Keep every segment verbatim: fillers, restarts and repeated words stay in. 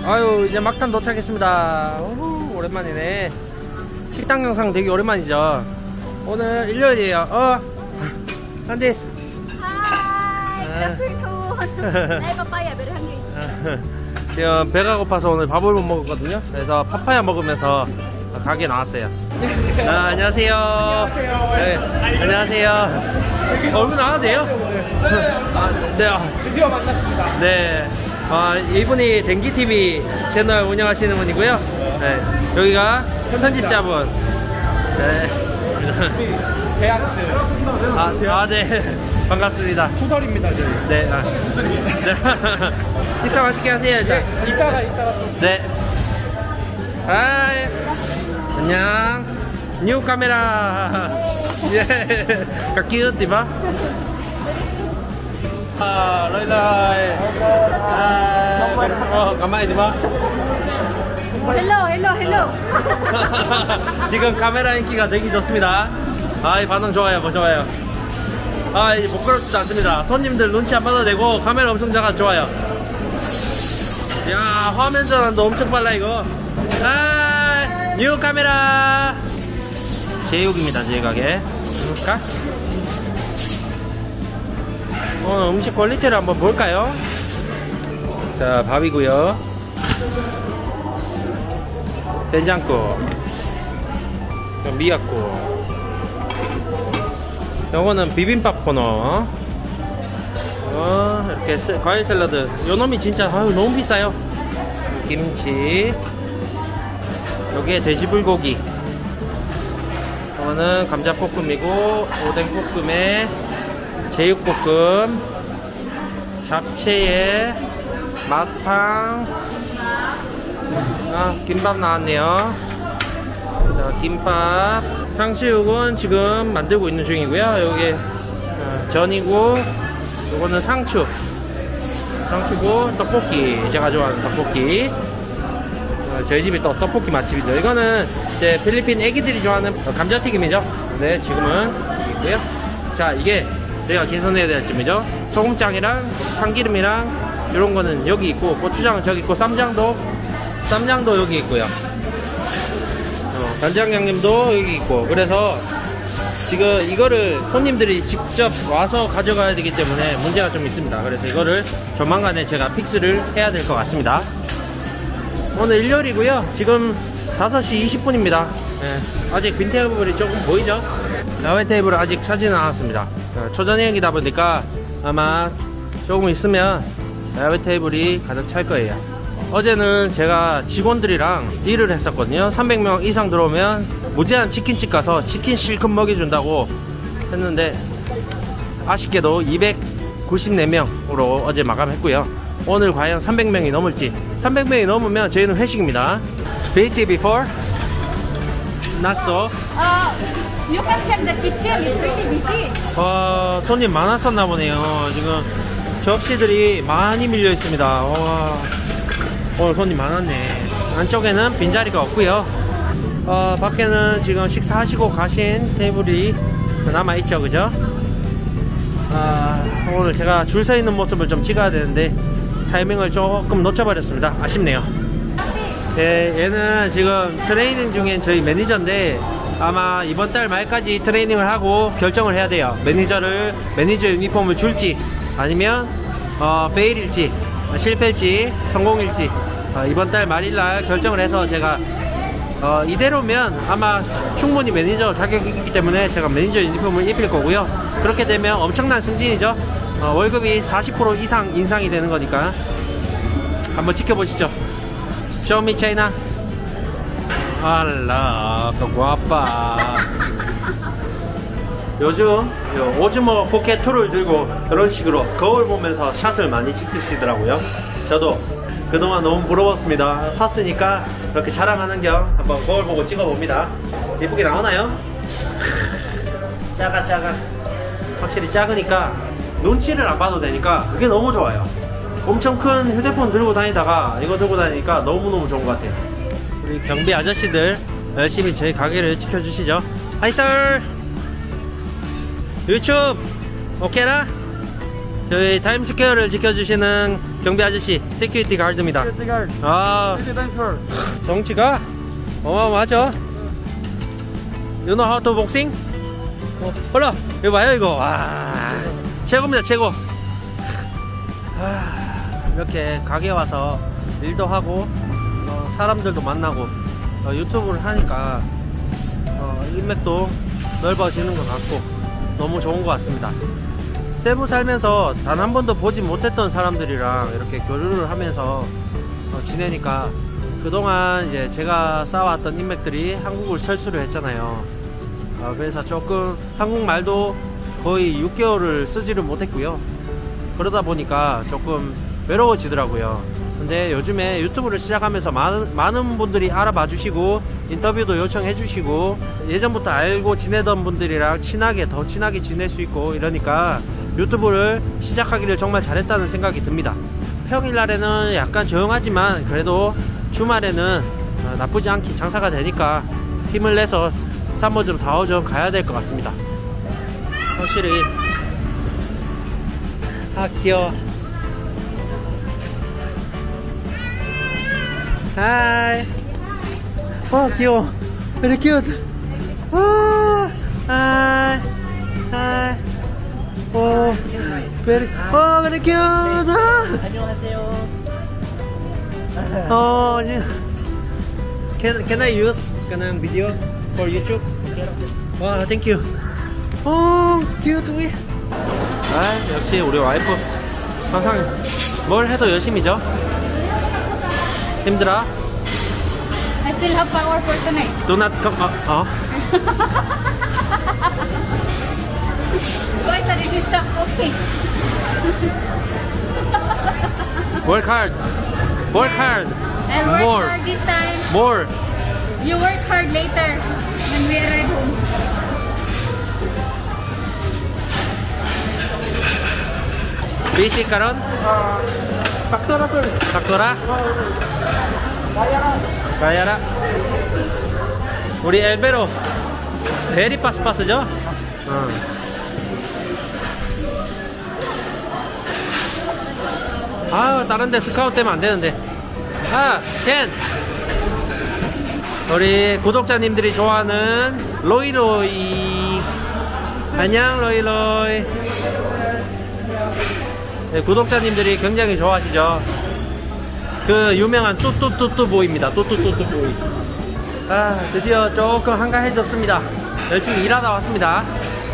아유, 이제 막탄 도착했습니다. 오후, 오랜만이네. 식당 영상 되게 오랜만이죠. 오늘 일요일이에요. 어, 안데스. 하이, 네, 파파야 베르 한 개. 지금 배가 고파서 오늘 밥을 못 먹었거든요. 그래서 파파야 먹으면서 가게 나왔어요. 아, 안녕하세요. 안녕하세요. 네, 안녕하세요. 얼굴 나와도 돼요? 아, 네. 드디어 만났습니다. 네. 아, 이분이 댕기티비 채널 운영하시는 분이고요. 네. 여기가 편집자분. 네. 대학스. 아, 아, 네. 반갑습니다. 후설입니다, 저희. 네. 아. 네. 식사 맛있게 하세요, 일단. 네, 이따가, 이따가 또. 네. 하이. 안녕. 뉴 카메라. 예. 까끼웃, 디바? 아, rồi rồi. 아, 어, 가만히 디바? 헬로, 헬로, 헬로. 지금 카메라 인기가 되게 좋습니다. 아, 이 반응 좋아요, 뭐 좋아요. 아, 이 부끄럽지도 않습니다. 손님들 눈치 안 봐도 되고 카메라 엄청 작아 좋아요. 야, 화면 전환도 엄청 빨라 이거. 아, 뉴 카메라. 제육입니다, 제 가게. 볼까? 오늘 음식 퀄리티를 한번 볼까요? 자, 밥이고요. 된장국, 미역국. 요거는 비빔밥 코너. 어, 이렇게 세, 과일 샐러드. 요 놈이 진짜 아유, 너무 비싸요. 김치. 여기에 돼지불고기. 요거는 감자볶음이고 오뎅볶음에 제육볶음, 잡채에 맛팡. 아, 김밥 나왔네요. 자, 김밥. 탕수육은 지금 만들고 있는 중이고요. 여기 어, 전이고, 요거는 상추. 상추고, 떡볶이. 제가 좋아하는 떡볶이. 어, 저희 집이 또 떡볶이 맛집이죠. 이거는 이제 필리핀 애기들이 좋아하는 감자튀김이죠. 네, 지금은 있고요. 자, 이게 저희가 개선해야 될 점이죠. 소금장이랑 참기름이랑 이런 거는 여기 있고, 고추장은 저기 있고, 쌈장도 쌈장도 여기 있고요. 어, 간장 양념도 여기 있고. 그래서 지금 이거를 손님들이 직접 와서 가져가야 되기 때문에 문제가 좀 있습니다. 그래서 이거를 조만간에 제가 픽스를 해야 될 것 같습니다. 오늘 일요일이고요. 지금 다섯 시 이십 분입니다. 네, 아직 빈 테이블이 조금 보이죠? 야외 테이블은 아직 차지는 않았습니다. 초저녁이다 보니까 아마 조금 있으면 야외 테이블이 가득 찰 거예요. 어제는 제가 직원들이랑 딜을 했었거든요. 삼백 명 이상 들어오면 무제한 치킨집 가서 치킨 실컷 먹여준다고 했는데 아쉽게도 이백구십사 명으로 어제 마감했고요. 오늘 과연 삼백 명이 넘을지. 삼백 명이 넘으면 저희는 회식입니다. Busy before? Not so. Uh, you can check the kitchen. It's really busy. 어, 손님 많았었나 보네요. 지금 접시들이 많이 밀려 있습니다. 와, 오늘 손님 많았네. 안쪽에는 빈자리가 없고요. 어, 밖에는 지금 식사하시고 가신 테이블이 남아있죠, 그죠? 아, 오늘 제가 줄 서 있는 모습을 좀 찍어야 되는데 타이밍을 조금 놓쳐버렸습니다. 아쉽네요. 예, 얘는 지금 트레이닝 중인 저희 매니저인데 아마 이번 달 말까지 트레이닝을 하고 결정을 해야 돼요. 매니저를 매니저 유니폼을 줄지 아니면 어, 베일일지 실패일지 성공일지 어, 이번 달 말일날 결정을 해서 제가 어, 이대로면 아마 충분히 매니저 자격이기 때문에 제가 매니저 유니폼을 입힐 거고요. 그렇게 되면 엄청난 승진이죠. 어, 월급이 사십 퍼센트 이상 인상이 되는 거니까 한번 지켜보시죠. Show me China. 알라, 그 guapa. 요즘 오즈모 포켓이를 들고 그런 식으로 거울 보면서 샷을 많이 찍으시더라고요. 저도 그동안 너무 부러웠습니다. 샀으니까 이렇게 자랑하는 겸 한번 거울 보고 찍어봅니다. 예쁘게 나오나요? 작아 작아. 확실히 작으니까 눈치를 안 봐도 되니까 그게 너무 좋아요. 엄청 큰 휴대폰 들고 다니다가 이거 들고 다니니까 너무너무 좋은 것 같아요. 우리 경비 아저씨들 열심히 저희 가게를 지켜주시죠. Hi sir! 유튜브 오케이나? 저희 타임스퀘어를 지켜주시는 경비 아저씨, 세큐리티 가드입니다. 아, 덩치가 어마어마하죠? You know how to boxing? 어, 올라! 이거 봐요, 이거. 와, 최고입니다, 최고. 하, 이렇게 가게 와서 일도 하고, 어, 사람들도 만나고, 어, 유튜브를 하니까, 어, 인맥도 넓어지는 것 같고, 너무 좋은 것 같습니다. 세부 살면서 단 한 번도 보지 못했던 사람들이랑 이렇게 교류를 하면서 어, 지내니까 그동안 이제 제가 쌓아왔던 인맥들이 한국을 설수를 했잖아요. 어, 그래서 조금 한국말도 거의 육 개월을 쓰지를 못했고요. 그러다 보니까 조금 외로워지더라고요. 근데 요즘에 유튜브를 시작하면서 많은, 많은 분들이 알아봐 주시고 인터뷰도 요청해 주시고 예전부터 알고 지내던 분들이랑 친하게 더 친하게 지낼 수 있고 이러니까 유튜브를 시작하기를 정말 잘했다는 생각이 듭니다. 평일날에는 약간 조용하지만 그래도 주말에는 나쁘지 않게 장사가 되니까 힘을 내서 삼 호점 사 호점 가야 될 것 같습니다. 확실히 아 귀여워. 하이. 어 귀여워. Very cute. 오, 하이. 하이. 오, very, 어, very cute. 아. 안녕하세요. 어, can can I use 그냥 video for YouTube? 와, thank you. 어, cute. 아, 역시 우리 와이프 항상 뭘 해도 열심히죠. 힘들어? I still have power for tonight. Do not come. 어. 어. Why suddenly stop cooking? Work hard. Work hard. I'll work More. hard this time. More. You work hard later when we arrive home. Busy karon? 닥터라 쏠. 닥터라? 나야라. 가야라. 우리 엘베로 베리 파스파스죠? 어. 아유 다른데 스카우트 되면 안되는데. 아 켄 우리 구독자님들이 좋아하는 로이로이. 안녕 로이로이. 네, 구독자님들이 굉장히 좋아하시죠. 그 유명한 뚜뚜뚜뚜 보이입니다. 뚜뚜뚜뚜 보이. 아 드디어 조금 한가해졌습니다. 열심히 일하다 왔습니다.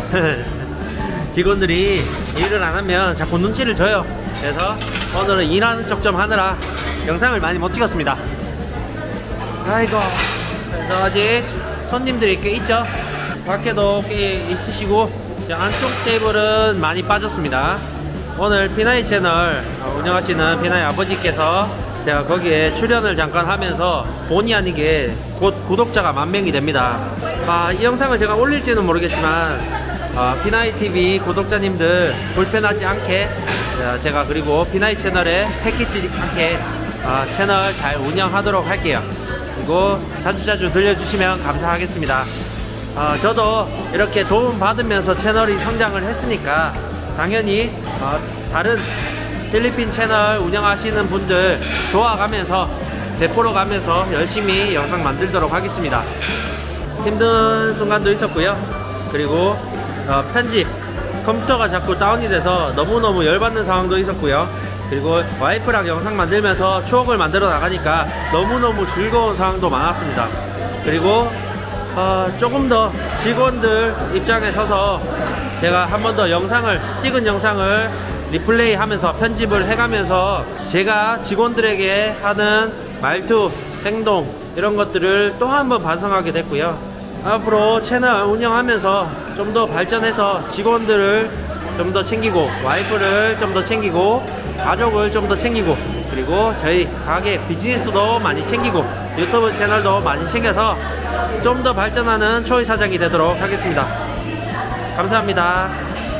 직원들이 일을 안하면 자꾸 눈치를 줘요. 그래서 오늘은 일하는 척 좀 하느라 영상을 많이 못 찍었습니다. 아이고. 그래서 아직 손님들이 꽤 있죠. 밖에도 꽤 있으시고 안쪽 테이블은 많이 빠졌습니다. 오늘 피나이 채널 운영하시는 피나이 아버지께서 제가 거기에 출연을 잠깐 하면서 본의 아니게 곧 구독자가 만 명이 됩니다. 아, 이 영상을 제가 올릴지는 모르겠지만 어, 피나이티비 구독자님들 불편하지 않게 제가 그리고 피나이 채널에 패키지 않게 어, 채널 잘 운영하도록 할게요. 그리고 자주자주 들려주시면 감사하겠습니다. 어, 저도 이렇게 도움 받으면서 채널이 성장을 했으니까 당연히 어, 다른 필리핀 채널 운영하시는 분들 도와가면서 베풀어 가면서 열심히 영상 만들도록 하겠습니다. 힘든 순간도 있었고요. 그리고 어, 편집 컴퓨터가 자꾸 다운이 돼서 너무너무 열받는 상황도 있었고요. 그리고 와이프랑 영상 만들면서 추억을 만들어 나가니까 너무너무 즐거운 상황도 많았습니다. 그리고 어, 조금 더 직원들 입장에 서서 제가 한 번 더 영상을 찍은 영상을 리플레이 하면서 편집을 해가면서 제가 직원들에게 하는 말투, 행동 이런 것들을 또 한 번 반성하게 됐고요. 앞으로 채널 운영하면서 좀 더 발전해서 직원들을 좀 더 챙기고 와이프를 좀 더 챙기고 가족을 좀 더 챙기고 그리고 저희 가게 비즈니스도 많이 챙기고 유튜브 채널도 많이 챙겨서 좀 더 발전하는 초이 사장이 되도록 하겠습니다. 감사합니다.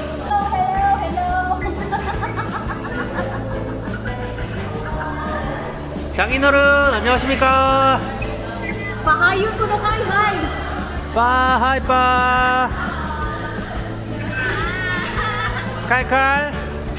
장인어른 안녕하십니까? Pahayo ko na kayo, hi! 빠 하이빠 칼칼